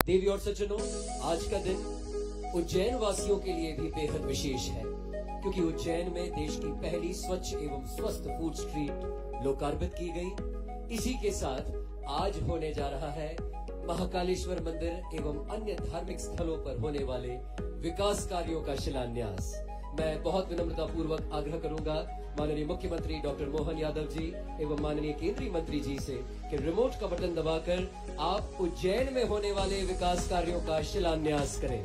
देवी और सज्जनों, आज का दिन उज्जैन वासियों के लिए भी बेहद विशेष है, क्योंकि उज्जैन में देश की पहली स्वच्छ एवं स्वस्थ फूड स्ट्रीट लोकार्पित की गई। इसी के साथ आज होने जा रहा है महाकालेश्वर मंदिर एवं अन्य धार्मिक स्थलों पर होने वाले विकास कार्यों का शिलान्यास। मैं बहुत विनम्रता पूर्वक आग्रह करूंगा माननीय मुख्यमंत्री डॉक्टर मोहन यादव जी एवं माननीय केंद्रीय मंत्री जी से कि रिमोट का बटन दबाकर आप उज्जैन में होने वाले विकास कार्यों का शिलान्यास करें।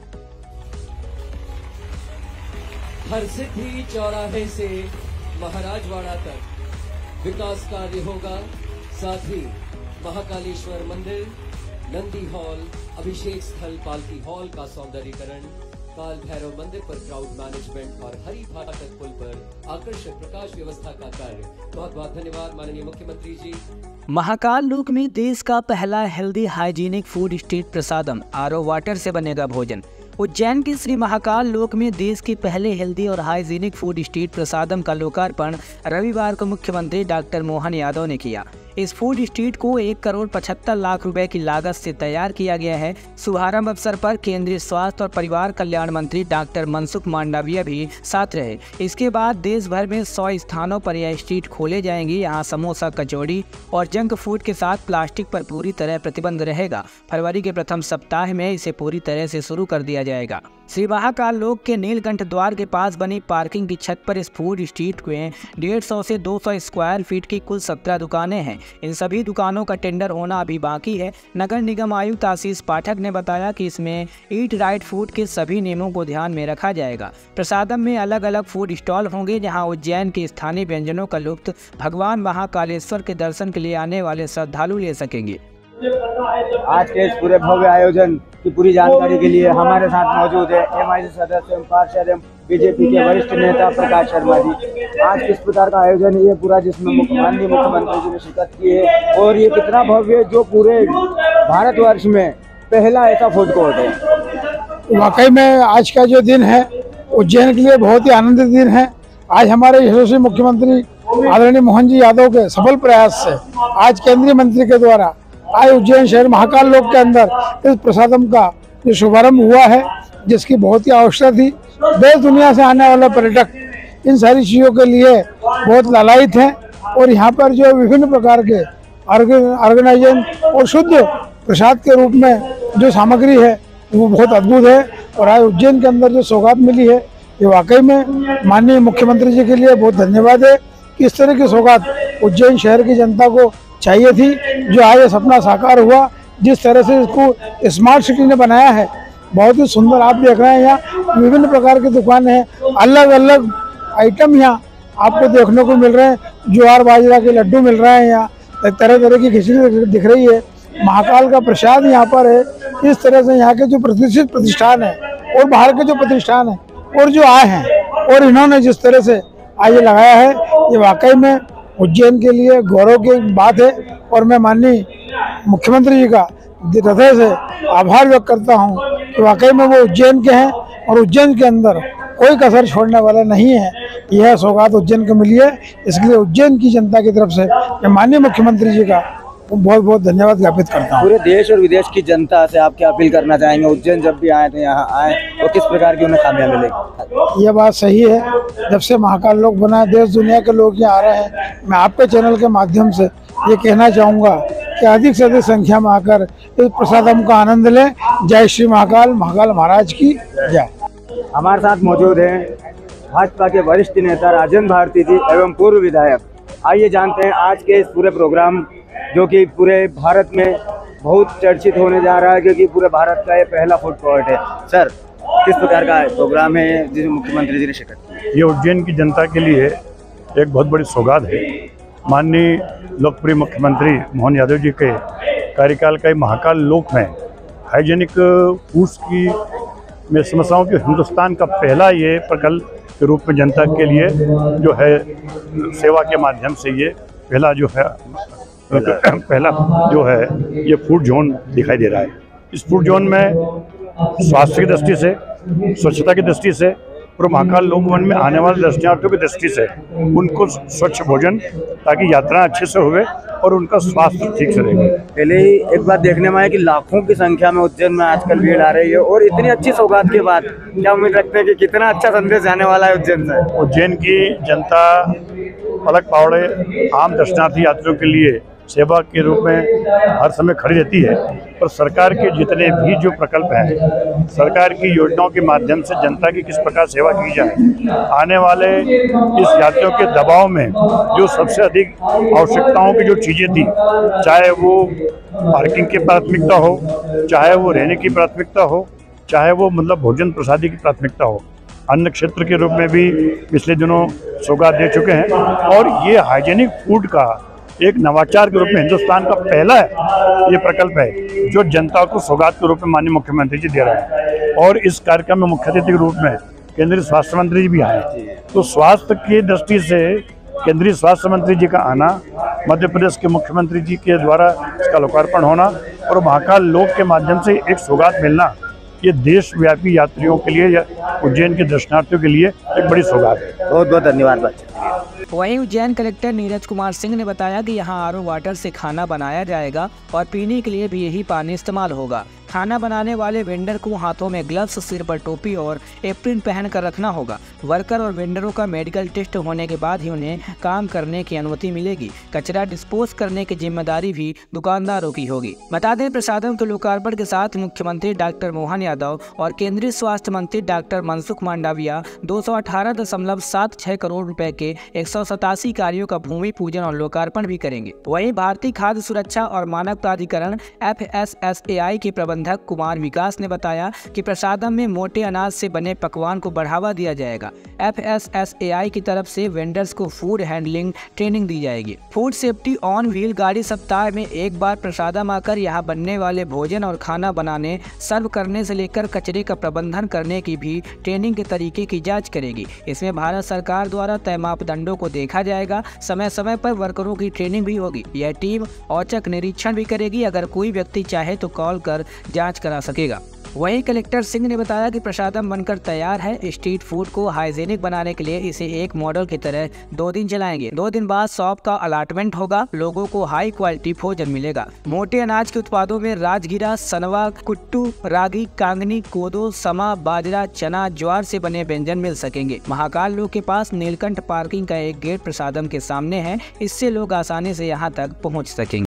हरसिद्धि चौराहे से महाराजवाड़ा तक विकास कार्य होगा। साथ ही महाकालेश्वर मंदिर, नंदी हॉल, अभिषेक स्थल, पालकी हॉल का सौंदर्यीकरण, काल भैरव मंदिर पर क्राउड मैनेजमेंट और हरि फाटक पुल पर आकर्षक प्रकाश व्यवस्था का कार्य। बहुत बहुत धन्यवाद माननीय मुख्यमंत्री जी। महाकाल लोक में देश का पहला healthy hygienic food street prasadam RO water से बनेगा भोजन। उज्जैन के श्री महाकाल लोक में देश के पहले हेल्दी और हाइजीनिक फूड स्ट्रीट प्रसादम का लोकार्पण रविवार को मुख्यमंत्री डॉक्टर मोहन यादव ने किया। इस फूड स्ट्रीट को 1,75,00,000 रुपए की लागत से तैयार किया गया है। शुभारंभ अवसर पर केंद्रीय स्वास्थ्य और परिवार कल्याण मंत्री डॉक्टर मनसुख मांडविया भी साथ रहे। इसके बाद देश भर में 100 स्थानों पर यह स्ट्रीट खोले जाएंगे। यहाँ समोसा, कचौड़ी और जंक फूड के साथ प्लास्टिक पर पूरी तरह प्रतिबंध रहेगा। फरवरी के प्रथम सप्ताह में इसे पूरी तरह से शुरू कर दिया जाएगा। श्री महाकाल लोक के नीलकंठ द्वार के पास बनी पार्किंग की छत पर इस फूड स्ट्रीट में 150 से 200 स्क्वायर फीट की कुल 17 दुकानें हैं। इन सभी दुकानों का टेंडर होना अभी बाकी है। नगर निगम आयुक्त आशीष पाठक ने बताया कि इसमें ईट राइट फूड के सभी नियमों को ध्यान में रखा जाएगा। प्रसादम में अलग अलग फूड स्टॉल होंगे, जहां उज्जैन के स्थानीय व्यंजनों का लुत्फ भगवान महाकालेश्वर के दर्शन के लिए आने वाले श्रद्धालु ले सकेंगे। आज के इस पूरे भव्य आयोजन की पूरी जानकारी के लिए हमारे साथ मौजूद है MIC सदस्य एवं पार्षद एवं बीजेपी के वरिष्ठ नेता प्रकाश शर्मा जी। आज किस प्रकार का आयोजन है ये पूरा, जिसमें माननीय मुख्यमंत्री जी ने शिरकत की है, और ये कितना भव्य, जो पूरे भारतवर्ष में पहला ऐसा फूड कोर्ट है। वाकई में आज का जो दिन है उज्जैन के लिए बहुत ही आनंदित दिन है। आज हमारे यशस्वी मुख्यमंत्री आदरणीय मोहन जी यादव के सफल प्रयास से आज केंद्रीय मंत्री के द्वारा आज उज्जैन शहर महाकाल लोक के अंदर इस प्रसादम का जो शुभारंभ हुआ है, जिसकी बहुत ही आवश्यकता थी। देश दुनिया से आने वाले पर्यटक इन सारी चीज़ों के लिए बहुत लालायित हैं, और यहाँ पर जो विभिन्न प्रकार के ऑर्गेनाइजेशन और शुद्ध प्रसाद के रूप में जो सामग्री है वो बहुत अद्भुत है। और आज उज्जैन के अंदर जो सौगात मिली है, ये वाकई में माननीय मुख्यमंत्री जी के लिए बहुत धन्यवाद है कि इस तरह की सौगात उज्जैन शहर की जनता को चाहिए थी, जो आज सपना साकार हुआ। जिस तरह से इसको स्मार्ट सिटी ने बनाया है, बहुत ही सुंदर। आप देख रहे हैं यहाँ विभिन्न प्रकार की दुकानें हैं, अलग अलग आइटम यहाँ आपको देखने को मिल रहे हैं। ज्वार बाजरा के लड्डू मिल रहे हैं, यहाँ तरह तरह की खिचड़ी दिख रही है। महाकाल का प्रसाद यहाँ पर है। इस तरह से यहाँ के जो प्रतिष्ठित प्रतिष्ठान है और बाहर के जो प्रतिष्ठान है और जो आए हैं, और इन्होंने जिस तरह से आज ये लगाया है, ये वाकई में उज्जैन के लिए गौरव की बात है। और मैं माननीय मुख्यमंत्री जी का हृदय से आभार व्यक्त करता हूं कि वाकई में वो उज्जैन के हैं और उज्जैन के अंदर कोई कसर छोड़ने वाला नहीं है। यह सौगात उज्जैन को मिली है, इसके लिए उज्जैन की जनता की तरफ से मैं माननीय मुख्यमंत्री जी का बहुत बहुत धन्यवाद ज्ञापित करता हूँ। पूरे देश और विदेश की जनता से आप क्या अपील करना चाहेंगे? उज्जैन जब भी आए थे, यहाँ आए और किस प्रकार की उन्हें खामियां मिलेगी? ये बात सही है, जब से महाकाल लोक बना देश दुनिया के लोग यहाँ आ रहे हैं। मैं आपके चैनल के माध्यम से ये कहना चाहूँगा कि अधिक से अधिक संख्या में आकर इस प्रसादम का आनंद लें। जय श्री महाकाल, महाकाल महाराज की जय। हमारे साथ मौजूद हैं भाजपा के वरिष्ठ नेता राजेंद्र भारती जी एवं पूर्व विधायक। आइए जानते हैं आज के इस पूरे प्रोग्राम, जो कि पूरे भारत में बहुत चर्चित होने जा रहा है, क्योंकि पूरे भारत का ये पहला फूड कोर्ट है। सर, किस प्रकार का प्रोग्राम है जिसे मुख्यमंत्री जी ने शिरकत की? ये उज्जैन की जनता के लिए एक बहुत बड़ी सौगात है। माननीय लोकप्रिय मुख्यमंत्री मोहन यादव जी के कार्यकाल का महाकाल लोक में हाइजीनिक फूड्स की में समस्याओं के हिंदुस्तान का पहला ये प्रकल्प के रूप में जनता के लिए जो है सेवा के माध्यम से ये पहला जो है ये फूड जोन दिखाई दे रहा है। इस फूड जोन में स्वास्थ्य की दृष्टि से, स्वच्छता की दृष्टि से और महाकाल लोक वन में आने वाले दर्शनार्थियों की दृष्टि से उनको स्वच्छ भोजन, ताकि यात्रा अच्छे से हुए और उनका स्वास्थ्य ठीक से रहेगा। पहले ही एक बात देखने में आया कि लाखों की संख्या में उज्जैन में आजकल भीड़ आ रही है, और इतनी अच्छी सौगात के बाद क्या उम्मीद रखते हैं कि कितना अच्छा संदेश जाने वाला है उज्जैन से? उज्जैन की जनता पलक पकड़े आम दर्शनार्थी यात्रियों के लिए सेवा के रूप में हर समय खड़ी रहती है। और सरकार के जितने भी जो प्रकल्प हैं, सरकार की योजनाओं के माध्यम से जनता की किस प्रकार सेवा की जाए, आने वाले इस यात्रियों के दबाव में जो सबसे अधिक आवश्यकताओं की जो चीज़ें थी, चाहे वो पार्किंग की प्राथमिकता हो, चाहे वो रहने की प्राथमिकता हो, चाहे वो मतलब भोजन प्रसादी की प्राथमिकता हो, अन्न क्षेत्र के रूप में भी पिछले दिनों सौगात दे चुके हैं। और ये हाइजेनिक फूड का एक नवाचार के रूप में हिंदुस्तान का पहला ये प्रकल्प है जो जनता को सौगात के रूप में माननीय मुख्यमंत्री जी दे रहे हैं। और इस कार्यक्रम में मुख्य अतिथि के रूप में केंद्रीय स्वास्थ्य मंत्री जी भी आए। तो स्वास्थ्य की दृष्टि से केंद्रीय स्वास्थ्य मंत्री जी का आना, मध्य प्रदेश के मुख्यमंत्री जी के द्वारा इसका लोकार्पण होना और महाकाल लोक के माध्यम से एक सौगात मिलना, ये देशव्यापी यात्रियों के लिए या उज्जैन के दर्शनार्थियों के लिए एक बड़ी सौगात है। बहुत बहुत धन्यवाद। वहीं उज्जैन कलेक्टर नीरज कुमार सिंह ने बताया कि यहां आरओ वाटर से खाना बनाया जाएगा और पीने के लिए भी यही पानी इस्तेमाल होगा। खाना बनाने वाले वेंडर को हाथों में ग्लव्स, सिर पर टोपी और एप्रिन पहन कर रखना होगा। वर्कर और वेंडरों का मेडिकल टेस्ट होने के बाद ही उन्हें काम करने की अनुमति मिलेगी। कचरा डिस्पोज करने की जिम्मेदारी भी दुकानदारों की होगी। बता दें, प्रसादम के लोकार्पण के साथ मुख्यमंत्री डॉक्टर मोहन यादव और केंद्रीय स्वास्थ्य मंत्री डॉक्टर मनसुख मांडविया 218.76 करोड़ रुपए के 187 कार्यों का भूमि पूजन और लोकार्पण भी करेंगे। वहीं भारतीय खाद्य सुरक्षा और मानक प्राधिकरण FSSAI के प्रबंधक कुमार विकास ने बताया कि प्रसादम में मोटे अनाज से बने पकवान को बढ़ावा दिया जाएगा। FSSAI की तरफ से वेंडर्स को फूड हैंडलिंग ट्रेनिंग दी जाएगी। फूड सेफ्टी ऑन व्हील गाड़ी सप्ताह में एक बार प्रसादम आकर यहाँ बनने वाले भोजन और खाना बनाने, सर्व करने से लेकर कचरे का प्रबंधन करने की भी ट्रेनिंग के तरीके की जांच करेगी। इसमें भारत सरकार द्वारा तय मापदंडों को देखा जाएगा। समय समय पर वर्करों की ट्रेनिंग भी होगी। यह टीम औचक निरीक्षण भी करेगी। अगर कोई व्यक्ति चाहे तो कॉल कर जांच करा सकेगा। वहीं कलेक्टर सिंह ने बताया कि प्रसादम बनकर तैयार है। स्ट्रीट फूड को हाइजेनिक बनाने के लिए इसे एक मॉडल की तरह 2 दिन चलाएंगे। 2 दिन बाद शॉप का अलाटमेंट होगा। लोगों को हाई क्वालिटी भोजन मिलेगा। मोटे अनाज के उत्पादों में राजगीरा, सनवा, कुट्टू, रागी, कांगनी, कोदो, समा, बाजरा, चना, ज्वार से बने व्यंजन मिल सकेंगे। महाकाल लोक के पास नीलकंठ पार्किंग का एक गेट प्रसादम के सामने है। इससे लोग आसानी से यहाँ तक पहुँच सकेंगे।